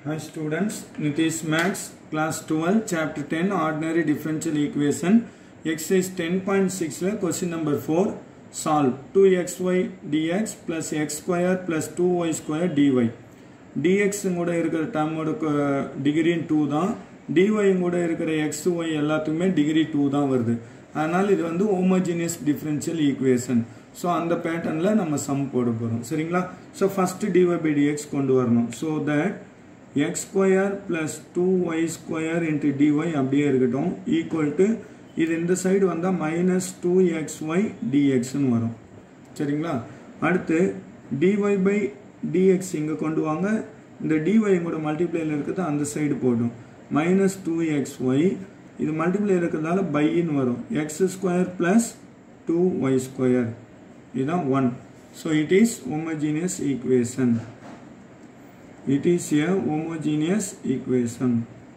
Hi students, Nitish Max, class 12, chapter 10, ordinary differential equation, exercise 10.6, question number 4, solve 2xy dx plus x square plus 2y square dy. dx கூட இருக்கிற டேர்மோட degree 2 தான், dy கூட இருக்கிற xy எல்லாத்துக்குமே degree 2 தான் வருது. அதனால இது வந்து homogeneous differential equation. So அந்த பேட்டர்ன்ல நம்ம சம் போட போறோம். சரிங்களா? So first dy by dx கொண்டு வரணும். So that x square plus 2y square into dy அப்படியே இருக்கட்டும் equal to இது இந்த சைடு வந்தா minus 2xy dx ன்னு வரும். சரிங்களா? அடுத்து dy by dx இங்க கொண்டு வாங்க, இந்த dy கூட மல்டிப்ளைல இருக்குது அந்த சைடு போடும். minus 2xy இது மல்டிப்ளை இருக்கிறதால by ன்னு வரும். x square plus 2y square இதுதான் 1. So it is homogeneous equation. It is a homogeneous equation.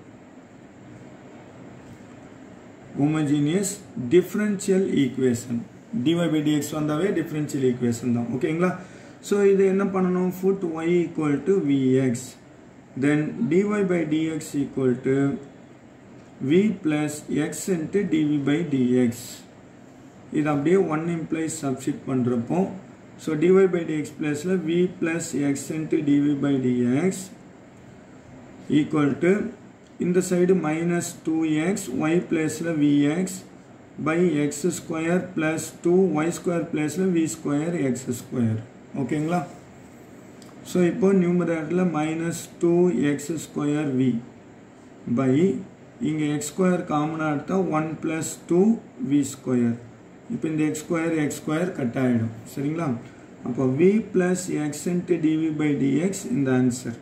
Homogeneous differential equation. dy by dx வந்தாவே differential equation தான். ஓகேங்களா? So இது என்ன பண்ணணும்? Put y equal to vx. Then dy by dx equal to v plus x into dv by dx. இது அப்படியே 1 implies substitute பண்றப்போ so dy by dx plus v plus x into dv by dx equal to இந்த side minus 2x y plus vx by x square plus 2y square plus v square x square. ஓகேங்களா? so இப்போ நியூமரேட்டர்ல minus 2x square v by இங்க x square காமனா எடுத்தா 1 plus 2v square. இப்போ இந்த x square cut ஆயிடும். சரிங்களா? அப்போ v plus x into dv by dx இந்த ஆன்சர்.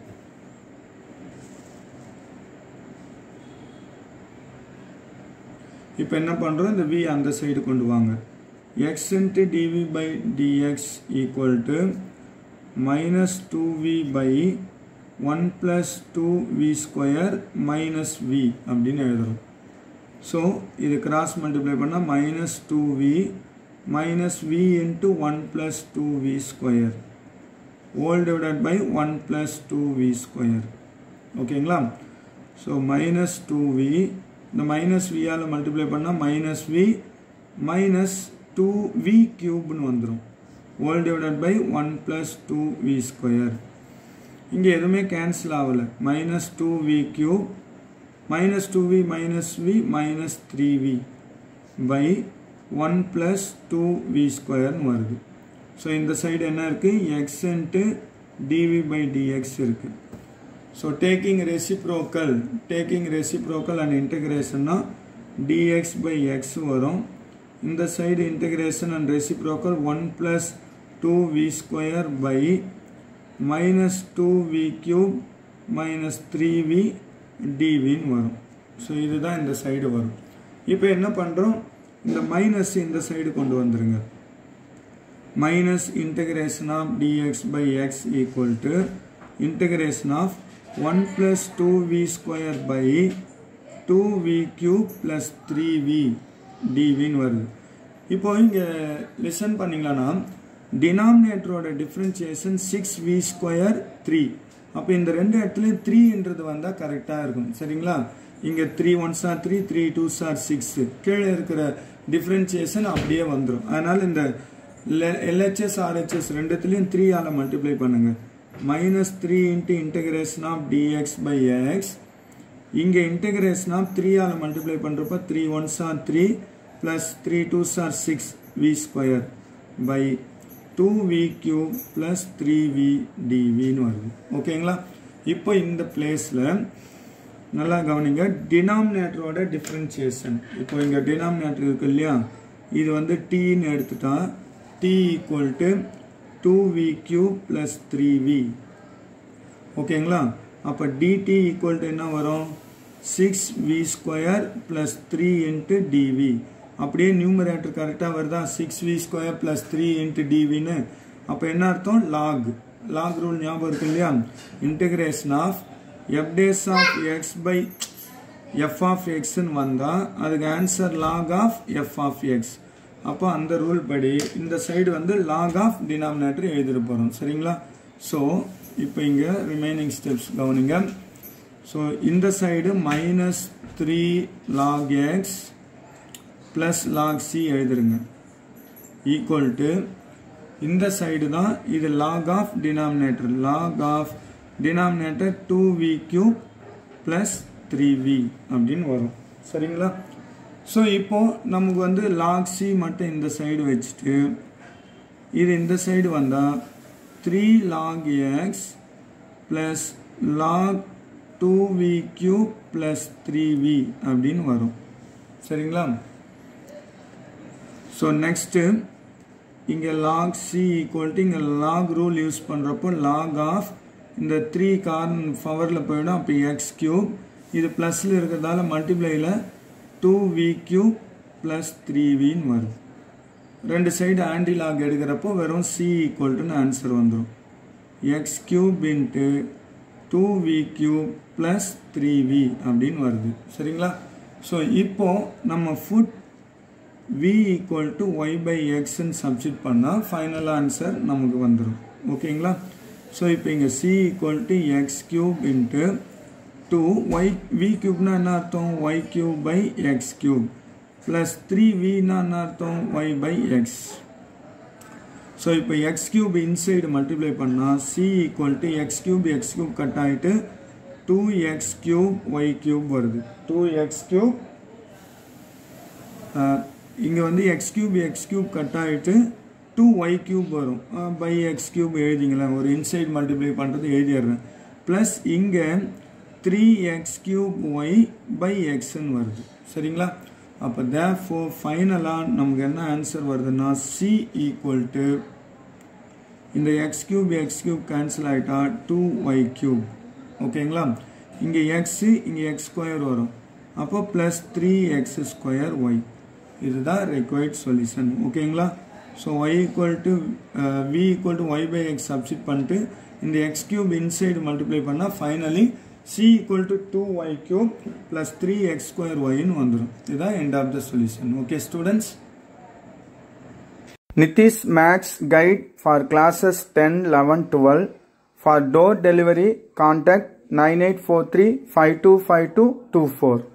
இப்போ என்ன பண்றோம்? இந்த v அந்த சைடு கொண்டு வாங்க. x into dv by dx equal to minus 2v by 1 plus 2v square minus v அப்படின்னு எழுதுறோம். So இது cross multiply பண்ணா minus 2v minus v into 1 plus 2v square all divided by 1 plus 2v square. ஓகேங்களா? So minus 2v இந்த minus v ஆல multiply பண்ணா minus v minus 2v cube னு வந்துரும் all divided by 1 plus 2v square. இங்க எதுவுமே cancel ஆகல. minus 2v cube minus 2v minus v minus 3v by 1 plus 2v square வருது. so இந்த சைடு என்ன இருக்கு? x into dv by dx இருக்கு. so taking reciprocal and integration னா dx by x வரும். இந்த side integration and reciprocal 1 plus 2v square by minus 2v cube minus 3v dv ன்னு வரும். so இதுதான் இந்த சைடு வரும். இப்போ என்ன பண்றோம்? இந்த மைனஸ் இந்த சைடு கொண்டு வந்துருங்க. minus integration of dx by x equal to integration of 1 plus 2v square by 2v cube plus 3v dv ன்னு வருது. இப்போ இங்க லிசன் பண்ணீங்களானா டினாமினேட்டரோட டிஃபரன்ஷியேஷன் 6v square 3. அப்ப இந்த ரெண்டு இடத்துலயும் 3 என்றது வந்தா கரெக்ட்டா இருக்கும். சரிங்களா? இங்க 3 1s are 3 3 2s are 6 கீழே இருக்கிற டிஃபரன்ஷியேஷன் அப்படியே வந்துரும். அதனால இந்த LHS RHS ரெண்டுத்துலயும் 3 ஆல மல்டிப்ளை பண்ணுங்க. minus 3 into integration of dx by x. இங்க integration of 3 ஆல மல்டிப்ளை பண்றப்ப 3 1s are 3 plus 3 2s are 6 v square by 2v cube plus 3v dv ன்னு வருது. ஓகேங்களா? இப்போ இந்த பிளேஸ்ல நல்லா கவனிங்க, டினாமினேட்டரோட டிஃபரன்ஷியேஷன். இப்போ இங்க டினாமினேட்டர் இருக்கு இல்லையா? இது வந்து t ன்னு எடுத்துட்டா t equal to 2v cube plus 3v. ஓகேங்களா? அப்ப dt equal to என்ன வரும்? 6v square plus 3 into dv. அப்படியே நியூமரேட்டர் கரெக்ட்டா வருதா? 6v square plus 3 into dv ன்னு. அப்ப என்ன அர்த்தம்? log ரூல் ஞாபகம் இருக்கு இல்லையா? Integration of f dash of x by f of x ன்னு வந்தா அதுக்கு answer log of f of x. அப்ப அந்த ரூல் படி இந்த சைடு வந்து log of denominator எழுதிட போறோம். சரிங்களா? so இப்போ இங்க ரிமைனிங் ஸ்டெப்ஸ் கவனிங்க. ஸோ இந்த side minus 3 log x plus log c எழுதுருங்க equal to இந்த சைடு தான் இது log of denominator 2v cube plus 3v அப்படின்னு வரும் சரிங்களா ஸோ இப்போ நமக்கு வந்து log c மட்டும் இந்த சைடு வச்சுட்டு இது இந்த சைடு வந்தால் 3 log x plus log 2v cube plus 3v அப்படின்னு வரும் சரிங்களா ஸோ நெக்ஸ்ட்டு இங்கே log c equal to இங்கே log rule யூஸ் பண்ணுறப்போ log of இந்த 3 பவரில் போயிடும் அப்போ x cube இது ப்ளஸில் இருக்கிறதால மல்டிப்ளையில் 2v cube plus 3vன்னு வரும் ரெண்டு சைடு ஆன்டி லாக் எடுக்கிறப்போ வெறும் c equal to ஆன்சர் வந்துடும் x cube into 2v cube plus 3v அப்படின்னு வருது சரிங்களா ஸோ இப்போ நம்ம put v equal to y by x ன்னு சப்ஸ்டிட் பண்ணால் ஃபைனல் ஆன்சர் நமக்கு வந்துடும் ஓகேங்களா ஸோ இப்போ இங்கே c equal to x cube into 2 v cube என்ன அர்த்தம் y cube by x cube plus 3v என்ன அர்த்தம் y by x ஸோ இப்போ x cube இன்சைடு மல்டிப்ளை பண்ணால் c equal to x cube cut ஆகிட்டு 2x cube y cube வருது 2x cube இங்கே வந்து x cube கட் ஆகிட்டு 2y cube வரும் by x cube எழுதிங்களா ஒரு இன்சைடு மல்டிப்ளை பண்ணுறது எழுதிடுறேன் ப்ளஸ் இங்கே 3x cube y by xன்னு வருது சரிங்களா அப்போ therefore ஃபைனலாக நமக்கு என்ன ஆன்சர் வருதுன்னா c equal to இந்த x cube கேன்சல் ஆகிட்டா 2y cube ஓகேங்களா இங்கே x இங்கே x ஸ்கொயர் வரும் அப்போ ப்ளஸ் 3x ஸ்கொயர் y இதுதான் required சொல்யூஷன் ஓகேங்களா so y equal to v equal to y by x substitute பண்ணிட்டு இந்த x cube இன்சைடு மல்டிப்ளை பண்ணால் finally c equal to 2y cube plus 3x square y ன்னு வந்துடும் இதுதான் end of the solution okay students Nitish Max Guide for classes 10, 11, 12 for door delivery contact 9843 525224